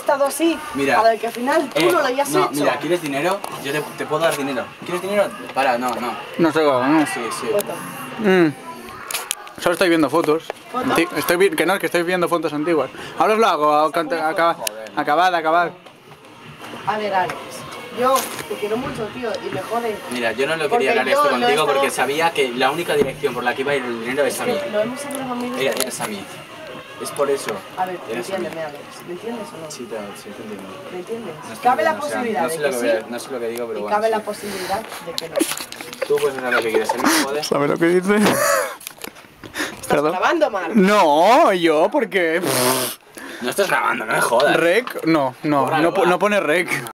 estado así, Mira, para que al final tú no lo hayas hecho. Mira, ¿quieres dinero? Yo te puedo dar dinero. ¿Quieres dinero? Para, no. No sé cómo, ¿no? Sí. Foto. Solo estoy viendo fotos. ¿Foto? Que no, es que estoy viendo fotos antiguas. Ahora os lo hago, acabad. A ver, Alex, yo te quiero mucho, tío, y me jode. Mira, yo no lo quería hablar esto contigo porque sabía que la única dirección por la que iba a ir el dinero es a mí. Lo hemos hablado mil veces. Es a mí. Es por eso. A ver, Eres a mí. entiéndeme, Alex. ¿Me entiendes o no? Sí, te entiendo. ¿Me entiendes? No estoy Cabe la bien, o sea, posibilidad no de sé que lo sí, no sé lo que digo, pero y bueno. cabe la Sí. posibilidad de que no. Tú puedes hacer lo que quieres, ¿me jodes? ¿Sabes lo que dice? ¿Estás grabando, Marc? No, yo, porque... No estás grabando, no me jodas. Rec, no pone rec.